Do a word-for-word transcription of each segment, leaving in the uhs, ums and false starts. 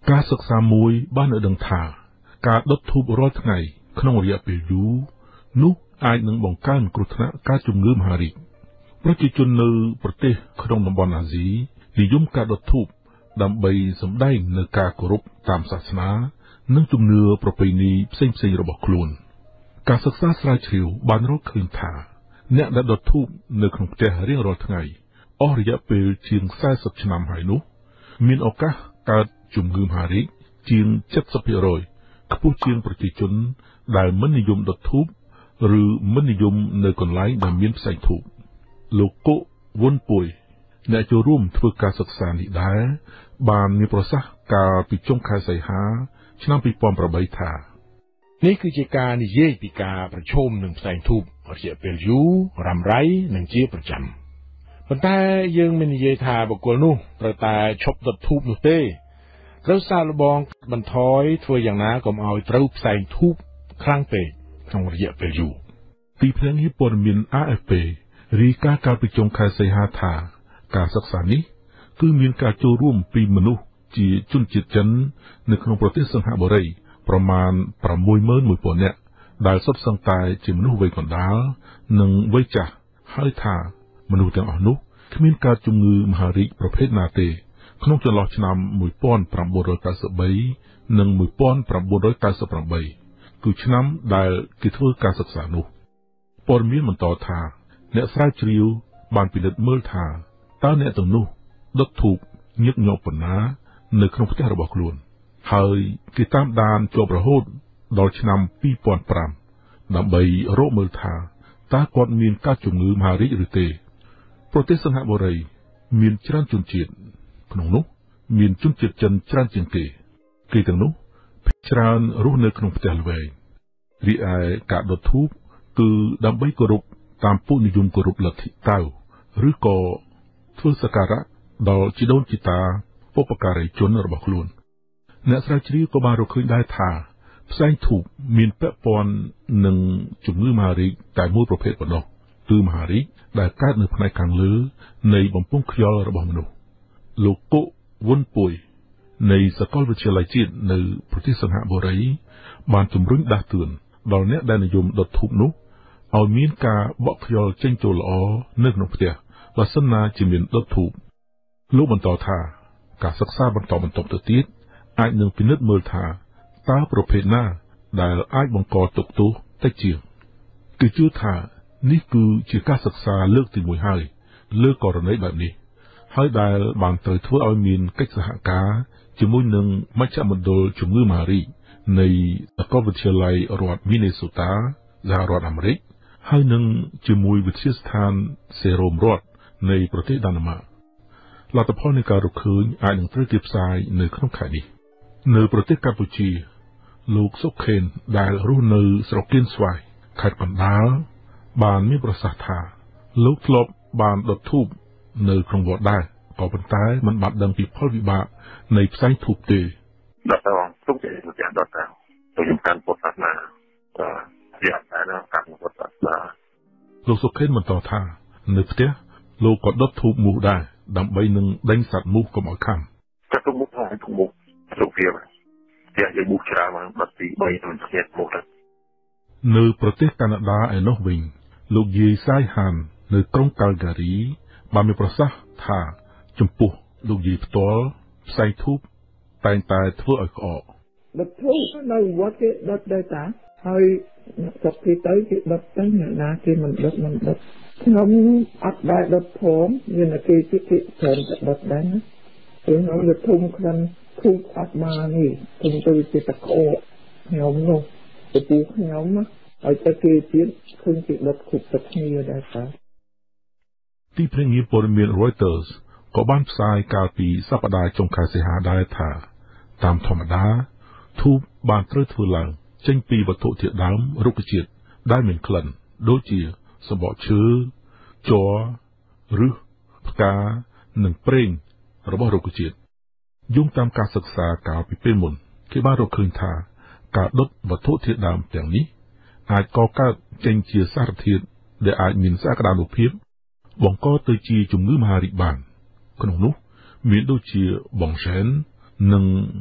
ការសិក្សាមួយបានឲ្យដឹងថាការដុតធូបរាល់ថ្ងៃក្នុងរយៈពេលយូរនោះអាចនឹងបង្កើនគ្រោះថ្នាក់ការជំងឺមហារីកប្រជាជននៅប្រទេសក្នុងតំបន់អាស៊ីនិយមការដុតធូបដើម្បីសម្ដែងនូវការគោរពតាមសាសនានិងជំនឿប្រពៃណីផ្សេងៗរបស់ខ្លួនការសិក្សាស្រាវជ្រាវបានរកឃើញថាអ្នកដែលដុតធូបនៅក្នុងផ្ទះរៀងរាល់ថ្ងៃអស់រយៈពេលជាងសែសិបឆ្នាំហើយនោះមានឱកាសកើតជំងឺមហារីកជាង เจ็ดสิบเปอร์เซ็นต์ ខ្ពស់ជាងប្រជាជនដែលមិននិយមដុតធូបឬមិននិយមនៅកន្លែងដែលមានផ្សែងធូបលោកកុវុនពួយអ្នកចូលរួមធ្វើការសិក្សានេះដែរបានមានប្រសាសន៍កាលពីចុងខែសីហាឆ្នាំពីរពាន់ប្រាំបីថានេះគឺជាការនិយាយពីការប្រឈមនឹងផ្សែងធូបរយៈពេលយូររ៉ាំរ៉ៃនិងជាប្រចាំប៉ុន្តែយើងមិននិយាយថាបុគ្គលនោះត្រូវតែឈប់ដុតធូបនោះទេត្រូវសាកល្បងបន្ថយធ្វើយ៉ាងណាកុំឲ្យត្រូវផ្សែងធូបខ្លាំងពេកក្នុងរយៈពេលយូរទីភ្នាក់ងារព័ត៌មាន អា เอฟ พี រាយការណ៍កាលពីចុងខែសីហាថាការសិក្សានេះគឺមានការចូលរួមពីមនុស្សជាជនជាតិចិននៅក្នុងប្រទេសសិង្ហបុរីប្រមាណ ប្រាំមួយម៉ឺនមួយពាន់នាក់ដែលសុទ្ធសឹងតែជាមនុស្សវ័យកណ្ដាលនិងវ័យចាស់ហើយថាមនុស្សទាំងអស់នោះគ្មានការជំងឺមហារីកប្រភេទណាទេក្នុងចន្លោះឆ្នាំមួយពាន់ប្រាំបួនរយប៉ាសិបបីនិងមួយពាន់ប្រាំបួនរយប៉ាសិបប្រាំបីគឺឆ្នាំដែលគេធ្វើការសិក្សានោះព័ត៌មានបន្តថាអ្នកស្រាវជ្រាវបានពិនិត្យមើលថាតើអ្នកទាំងនោះដុតធូបញឹកញាប់ប៉ុណ្ណានៅក្នុងផ្ទះរបស់ខ្លួនហើយគេតាមដានជាប់រហូតដល់ឆ្នាំពីរពាន់ប្រាំដើម្បីរកមើលថាតើគាត់មានការជំងឺមហារីកឬទេប្រទេសសិង្ហបុរីមានច្រើនជនជាតិក្នុងនោះមានជនជាតិចិនច្រើនជាងគេគេទាំងនោះភាគច្រើនរស់នៅក្នុងផ្ទះល្វែងរីឯការដុតធូបគឺដើម្បីគោរពតាមពុទ្ធនិយមគោរពលទ្ធិតៅឬក៏ធ្វើសក្ការៈដល់ជីដូនជីតាបុព្វការីជនរបស់ខ្លួនអ្នកស្រាវជ្រាវក៏បានរកឃើញដែរថាផ្សែងធូបមានពាក់ព័ន្ធនឹងជំងឺមហារីកតែមួយប្រភេទប៉ុណ្ណោះគឺមហារីកដែលកើតនៅផ្នែកខាងលើនៃបំពង់ខ្យល់របស់មនុស្សលោកកុវុនពួយនៃសាកលវិទ្យាល័យជាតិនៅប្រទេសសិង្ហបុរីបានជំរុញដាស់តឿនដល់អ្នកដែលនិយមដុតធូបនោះឲ្យមានការបក់ខ្យល់ចេញចូលល្អនៅក្នុងផ្ទះបើសិនណាជាមានដុតធូបលោកបន្តថាការសិក្សាបន្តបន្តទៅទៀតអាចនឹងពិនិត្យមើលថាតើប្រភេទណាដែលអាចបង្កទុក្ខទោសតិចជាងគឺជឿថានេះគឺជាការសិក្សាលើកទីមួយហើយលើករណីបែបនេះហើយដែលបានត្រូវធ្វើឲ្យមានកិច្ចសហការជាមួយនឹងមជ្ឈមណ្ឌលជំងឺមហារីកនៃសាកលវិទ្យាល័យរដ្ឋមីនេសូតាសហរដ្ឋអាមេរិកហើយនឹងជាមួយវិទ្យាស្ថានសេរ៉ូមរដ្ឋនៃប្រទេសដាណឺម៉ាកលទ្ធផលនៃការរកឃើញអាចនឹងត្រូវគេផ្សាយនៅក្នុងខែនេះនៅប្រទេសកម្ពុជាលោកសុខេនដែលរស់នៅស្រុកគៀនស្វាយខេត្តកណ្ដាលបានមានប្រសាសន៍ថាលោកធ្លាប់បានដុតធូបនៅក្នុងវត្តដែរក៏ប៉ុន្តែមិនបានដឹងពីផលវិបាកនៃផ្សែងធូបទេដុតទៅទុកជាប្រចាំដុតទៅទៅខ្ញុំកាន់ពុទ្ធសាសនាបាទវាតែនៅកាន់ពុទ្ធសាសនាលោកសុខេនបន្តថានៅផ្ទះលោកក៏ដុតធូបមូសដែរដើម្បីនឹងដេញសត្វមូសកុំឲ្យខាំតែទុកមូសហើយទុកមូសទុកវាផ្ទះយើងមូសច្រើនមកបាត់ពីបីទៅស្ងៀតមូសទៅនៅប្រទេសកាណាដាឯនោះវិញលោកយាយសាយហាននៅក្រុងកាល់ហ្គារីបានមានប្រសាសន៍ថាចំពោះលោកយាយផ្ទាល់ផ្សែងធូបតែងតែធ្វើឲ្យក្អកដុតធូបនៅវត្តគេដុតដែរតាហើយសុខទីទៅគេដុតទៅអ្នកណាគេមិនដុតមិនដុតខ្ញុំអត់ដែរដុតផងមានតែគេគេគេច្រើនតែដុតដែរណាខ្ញុំទៅធុំក្លិនធូបអត់មកនេះខ្ញុំទៅជាតក្អកខ្ញុំនោះទៅពូខ្ញុំហើយតែគេទៀតឃើញគេដុតគ្រប់ទឹកគ្នាដែរតាទីភ្នាក់ងារព័ត៌មាន Reuters ក៏បានផ្សាយកាលពីសប្តាហ៍ចុងខែសីហាដែរថាតាមធម្មតាធូបបានត្រូវធ្វើឡើងចេញពីវត្ថុធាតុដើមរុក្ខជាតិដែលមានក្លិនដូចជាសម្បកឈើជ័រឫសផ្កានិងប្រេងរបស់រុក្ខជាតិយោងតាមការសិក្សាកាលពីពេលមុនគេបានរកឃើញថាការដុតវត្ថុធាតុដើមទាំងនេះអាចកកើតចេញជាសារធាតុដែលអាចមានសក្តានុភាពបង្កទៅជាជំងឺមហារីកបានក្នុងនោះមានដូចជាបងសែននិង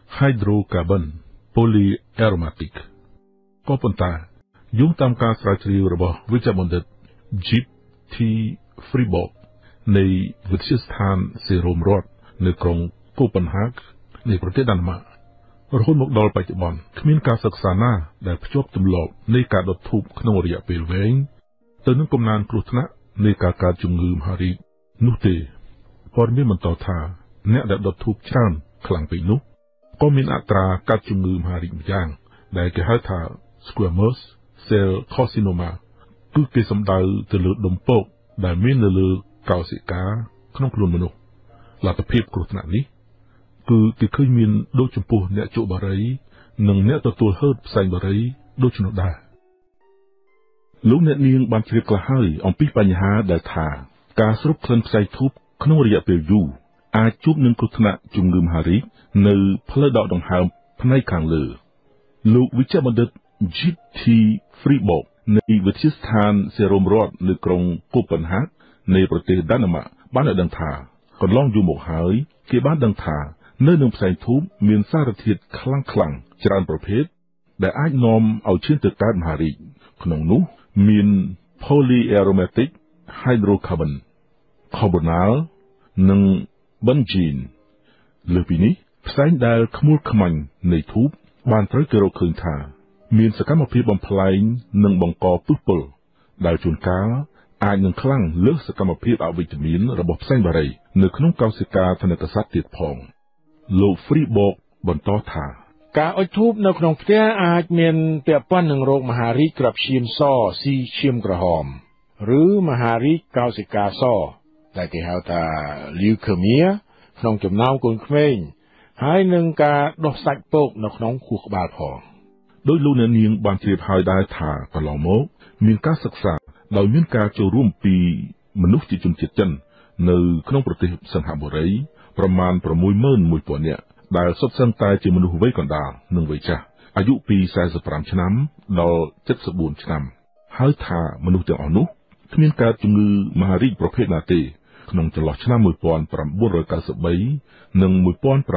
hydrocarbon polyaromatic ก็ប៉ុន្តែយោងតាមការស្រាវជ្រាវរបស់វិជ្ជបណ្ឌិត Jeep T. Freeborg នៃវិទ្យាស្ថានសេរ៉ូមរដ្ឋនៅក្រុងកូប៉នហាកនៃប្រទេសដាណឺម៉ាករហូតមកដល់បច្ចុប្បន្នគ្មានការសិក្សាណាដែលភ្ជាប់ទម្លាប់នៃការដុតធូបក្នុងរយៈពេលវែងទៅនឹងកំណើនគ្រោះថ្នាក់នៃការកើតជំងឺមហារីកនោះទេព័ត៌មានបន្តថាអ្នកដែលដុតធូបច្រើនខ្លាំងពេកនោះក៏មានអត្រាកើតជំងឺមហារីកម្យ៉ាងដែលគេហៅថា squamous cell carcinoma គឺគេសំដៅទៅលើដុំពកដែលមាននៅលើកោសិកាក្នុងខ្លួនមនុស្សលទ្ធភាពគ្រោះថ្នាក់នេះគឺគេឃើញមានដូចចំពោះអ្នកជក់បារីនិងអ្នកទទួលហឺតផ្សែងបារីដូច្នោះដែរលោកអ្នកនាងបានជ្រាបខ្លះហើយអំពីបញ្ហាដែលថាការស្រូបក្លិនផ្សែងធូបក្នុងរយៈពេលយូរអាចជួបនឹងគ្រោះថ្នាក់ជំងឺមហារីកនៅផ្លូវដកដង្ហើមផ្នែកខាងលើលោកវិជ្ជបណ្ឌិត Jeep T. Freeborg នៃវិទ្យាស្ថានសេរ៉ូមរដ្ឋនៅក្រុងកូប៉នហាកនៃប្រទេសដាណឺម៉ាកបានឲ្យដឹងថាកន្លងយូរមកហើយគេបានដឹងថានៅនឹងផ្សែងធូបមានសារធាតុខ្លាំងៗច្រើនប្រភេទដែលអាចនាំឲ្យឈានទៅកើតមហារីកក្នុងនោះមាន polyaromatic hydrocarbon carbonyl និង benzene លើពីនេះផ្សែងដែលខ្មុលខ្មាញ់នៃធូបបានត្រូវគេរកឃើញថាមានសកម្មភាពបំផ្លែងនិងបង្កពឹសពុលដែលជួនកាលអាចនឹងខ្លាំងលើសសកម្មភាពអវិជ្ជមានរបស់ផ្សែងបារីនៅក្នុងកោសិកាថនិកសត្វទៀតផងលោក Freeborg បន្តថាការអុជធូបនៅក្នុងផ្ទះអាចមានពាក់ព័ន្ធនឹងរោគមហារីកគ្រាប់ឈាមសស៊ីឈាមក្រហមឬមហារីកកោសិកាសដែលគេហៅថា leukemia ក្នុងចំណោមកូនក្មេងហើយនឹងការដុសសាច់ពកនៅក្នុងខួរក្បាលផងដោយលោកអ្នកនាងបានជ្រាបហើយដែរថាកន្លងមកមានការសិក្សាដោយមានការចូលរួមពីមនុស្សជាជនជាតិចិននៅក្នុងប្រទេសសិង្ហបុរីប្រមាណ ៦ម៉ឺនមួយពាន់ នាក់ដែលសុទ្ធសឹងតែជាមនុស្សវ័យកណ្ដាលនិងវ័យចាស់អាយុពីសែនសិបប្រាំឆ្នាំដល់ជិតសិបបួនឆ្នាំហើយថាមនុស្សទាំងអស់នោះគ្មានកើតជំងឺមហារីកប្រភេទណាទេក្នុងចន្លោះឆ្នាំ ១៩៩៣ និង ១៩៩៨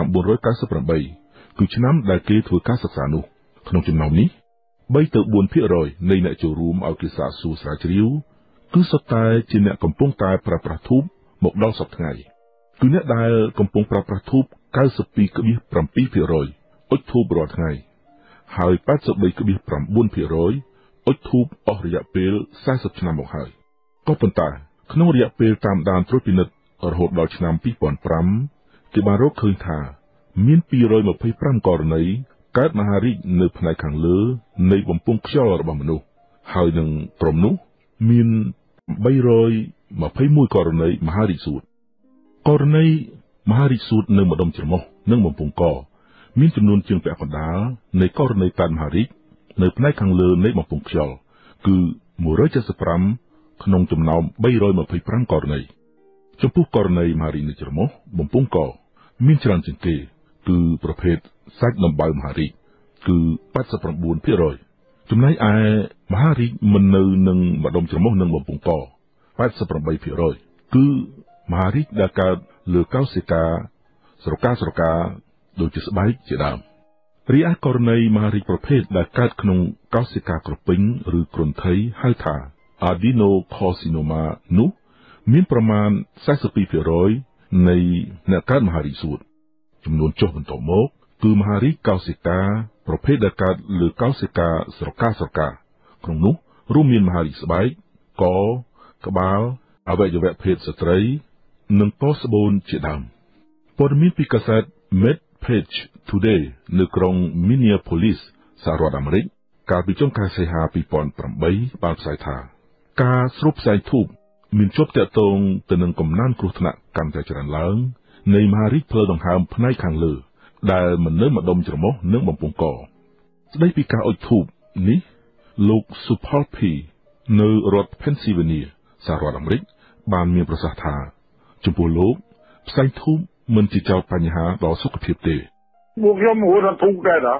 គឺឆ្នាំដែលគេធ្វើការសិក្សានោះក្នុងចំណោមនេះបីទៅបួនភាគរយនៃអ្នកចូលរួមឲ្យគេសាកសួរស្រាវជ្រាវគឺសុទ្ធតែជាអ្នកកំពុងតែប្រើប្រាស់ធូបមកដល់សព្វថ្ងៃគឺអ្នកដែលកំពុងប្រើប្រាស់ធូប កៅសិបពីរភាគប្រាំពីរ ភាគរយ អុជធូបរាល់ថ្ងៃហើយ ប៉ែតសិបបីភាគប្រាំបួន ភាគរយ អុជធូបអស់រយៈពេលសែនសិបឆ្នាំមកហើយក៏ប៉ុន្តែក្នុងរយៈពេលតាមដានត្រួតពិនិត្យរហូតដល់ឆ្នាំ ពីរពាន់ប្រាំ គេបានរកឃើញថាមានពីររយម្ភៃប្រាំករណីកើតមហារីកនៅផ្នែកខាងលើនៃបំពង់ខ្យល់របស់មនុស្សហើយនឹងក្រុមនោះមានបីរយម្ភៃមួយករណីមហារីកសួតករណីមហារីកសួតនៅម្ដុំច្រមុះនិងបំពង់កមានចំនួនជាងពាក់កណ្ដាលនៃករណីកើតមហារីកនៅផ្នែកខាងលើនៃបំពង់ខ្យល់គឺមួយរយเจ็ดสิบห้าក្នុងចំណោមបីរយម្ភៃប្រាំករណីចំពោះករណីមហារីកនៅច្រមុះបំពង់កមានច្រើនជាងគេគឺប្រភេទសាច់ដំបៅមហារីកគឺ ប៉ែតសិបប្រាំបួនភាគរយ ចំណែកឯមហារីកមិននៅនឹងម្ដុំច្រមុះនិងបំពង់ក ប៉ែតសិបប្រាំបីភាគរយ គឺមហារីកដែលកើតលើកោសិកាស្រកាស្រកាដូចជាស្បែកជាដើមរីឯករណីមហារីកប្រភេទដែលកើតក្នុងកោសិកាក្រពេញឬគ្រុនថីហៅថា adenocarcinoma នោះមានប្រមាណ សែនសិបពីរភាគរយ នៃអ្នកកើតមហារីកសួតចំនួនចុះបន្តមកគឺមហារីកកោសិកាប្រភេទដែលកើតលើកោសិកាស្រកាស្រកាក្នុងនោះរួមមានមហារីកស្បែកកក្បាលអវយវៈភេទស្ត្រីនិងកស្បូនជាដើមព័ត៌មានពីកាសែត MedPage Today នៅក្រុង Minneapolis សហរដ្ឋអាមេរិកកាលពីចុងខែសីហា ពីរពាន់ប្រាំបី បានផ្សាយថាការស្រូបផ្សែងធូបមានជាប់ទាក់ទងទៅនឹងកំណើនគ្រោះថ្នាក់កាន់តែច្រើនឡើងនៃមហារីកផ្លូវដង្ហើមផ្នែកខាងលើដែលមិននៅម្ដុំច្រមុះនិងបំពង់កស្ដីពីការអុជធូបនេះលោក Supal-P នៅរដ្ឋ Pennsylvania សហរដ្ឋអាមេរិកបានមានប្រសាសន៍ថាចំពោះលោកផ្សែងធូបមិនជាចោតបញ្ហាដល់សុខភាពទេពួកខ្ញុំរត់ធូបដែរណា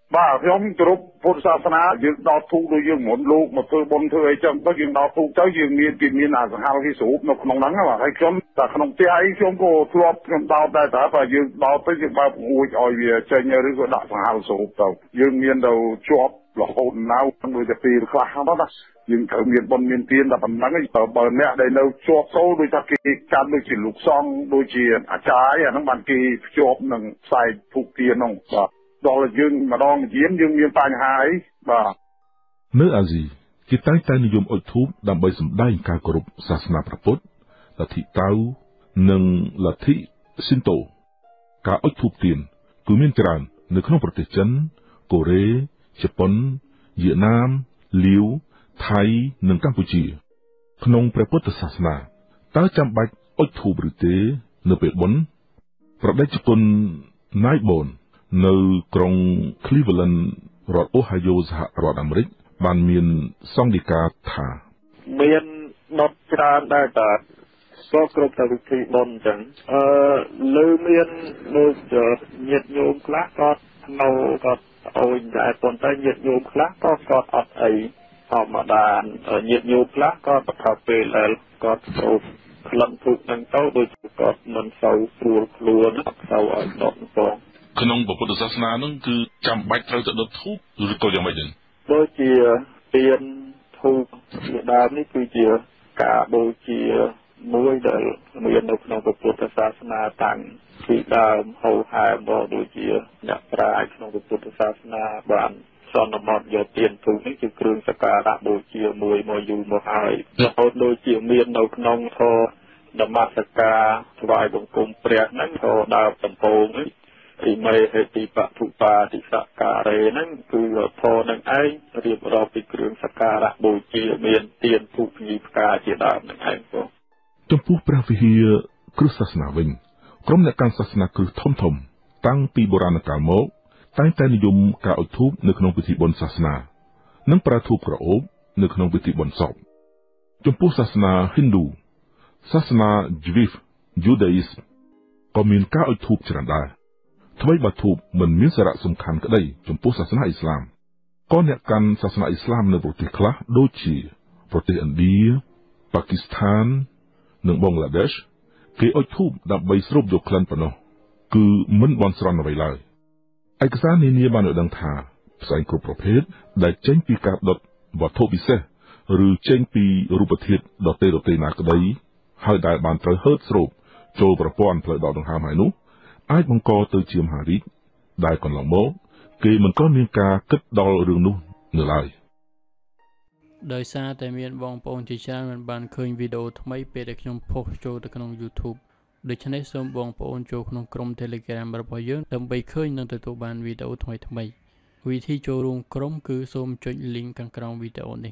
บ่าខ្ញុំគោរពពុទ្ធសាសនាយើងដល់ធូបដូចយើងមុនលោកមកធ្វើបុណ្យធ្វើអីចឹងទៅយើងដល់ធូបទៅយើងមានពីមានអាសង្ហារគេស្រូបនៅក្នុងហ្នឹងហើយខ្ញុំតែក្នុងផ្ទះអីខ្ញុំក៏ធ្លាប់ខ្ញុំដោតដែរតែបើយើងដោតទៅយើងបើកអួចឲ្យវាចេញឬក៏ដាក់សង្ហារស្រូបទៅយើងមានទៅជាប់រហូតណាវដូចតែពេលខ្លះហ្នឹងណាយើងត្រូវមានបុណ្យមានទានតែប៉ុណ្ណឹងទៅបើអ្នកដែលនៅជាប់សូលដូចថាគេកាន់ដូចជាលោកសង្ឃដូចជាអាចារ្យអាហ្នឹងបានគេភ្ជាប់នឹងខ្សែធូបទានហ្នឹងបាទដល់យើងម្ដងយាមយើងមានបញ្ហាអីបាទនៅអាស៊ីគេតែងតែនិយមអុជធូបដើម្បីសម្ដែងការគោរពសាសនាព្រះពុទ្ធលទ្ធិតៅនិងលទ្ធិស៊ីនតូការអុជធូបទៀនគឺមានច្រើននៅក្នុងប្រទេសចិនកូរ៉េជប៉ុនវៀតណាមលាវថៃនិងកម្ពុជាក្នុងព្រះពុទ្ធសាសនាតើចាំបាច់អុជធូបឬទេនៅពេលបុណ្យប្រដេជគុណណៃបូននៅក្រុង Cleveland រដ្ឋ Ohio សហរដ្ឋអាមេរិកបានមានសង្ឃដីកាថាមានដុតច្រើនដែរតើក៏គ្រប់តែវិធីបុណ្យអញ្ចឹងអឺលើមានដូចញាតិញោមខ្លះគាត់នៅគាត់អូនដែរប៉ុន្តែញាតិញោមខ្លះក៏គាត់អត់អីធម្មតាញាតិញោមខ្លះក៏ប្រកបពេលដែលគាត់សូត្រក្លិនធូបនឹងទៅដូចគាត់មិនសូវស្រួលខ្លួនអត់សូវឲ្យដុតផងក្នុងពុទ្ធសាសនានឹងគឺចាំបាច់ត្រូវទៅដុតធូបឬក៏យ៉ាងម៉េចទេដូចជាទានធូបជាដើមនេះគឺជាការបូជាមួយដែលមាននៅក្នុងពុទ្ធសាសនាតាំងពីដើមហៅហែមកដូចជាអ្នកប្រាជ្ញក្នុងពុទ្ធសាសនាបានសន្មតយកទានធូបនេះជាគ្រឿងសក្ការៈបូជាមួយមកយូរមកហើយរហូតដូចជាមាននៅក្នុងធម៌នមស្ការថ្វាយបង្គំព្រះហ្នឹងក៏ដើរដំបូងនេះអ៊ីមេហេតិបពុបាតិសក្ការេហ្នឹងគឺធម៌នឹងឯងរៀបរាប់ពីគ្រឿងសក្ការៈបូជាមានទានធូបញីផ្កាជាដើមនឹងឯងបងចំពោះព្រះវិហារគ្រឹស្តសាសនាវិញក្រុមអ្នកកាន់សាសនាគ្រឹស្តធំធំតាំងពីបុរាណកាលមកតែងតែនិយមការអុជធូបនៅក្នុងពិធីបុណ្យសាសនានិងប្រើធូបក្រអូបនៅក្នុងពិធីបុណ្យសពចំពោះសាសនា Hindu សាសនា Jewish Judaism ក៏មានការអុជធូបច្រើនដែរថ្មីបើធូបមិនមានសារៈសំខាន់ក្តីចំពោះសាសនាអ៊ីស្លាមក៏អ្នកកាន់សាសនាអ៊ីស្លាមនៅប្រទេសខ្លះដូចជាប្រទេសឥណ្ឌាប៉ាគីស្ថាននិងបង់ក្លាដេសគេអុជធូបដើម្បីស្រូបយកក្លិនប៉ុណ្ណោះគឺមិនបន់ស្រន់អ្វីឡើយឯកសារនានាបានឲ្យដឹងថាផ្សែងគ្រប់ប្រភេទដែលចេញពីការដុតវត្ថុពិសេសឬចេញពីរូបធាតុដតេដតេណាក្តីហើយដែលបានត្រូវហឺតស្រូបចូលប្រព័ន្ធផ្លូវដកដង្ហើមហើយនោះអាចបង្កទៅជាមហារីកដែលកន្លងមកគេមិនក៏មានការគិតដល់រឿងនោះនៅឡើយដោយសារតែមានបងប្អូនជាច្រើនមិនបានឃើញវីដេអូថ្មីពេលដែលខ្ញុំផុសចូលទៅក្នុង YouTube ដូច្នេះសូមបងប្អូនចូលក្នុងក្រុម Telegram របស់យើងដើម្បីឃើញនិងទទួលបានវីដេអូថ្មីៗវិធីចូលរួមក្រុមគឺសូមចុច link ខាងក្រោមវីដេអូនេះ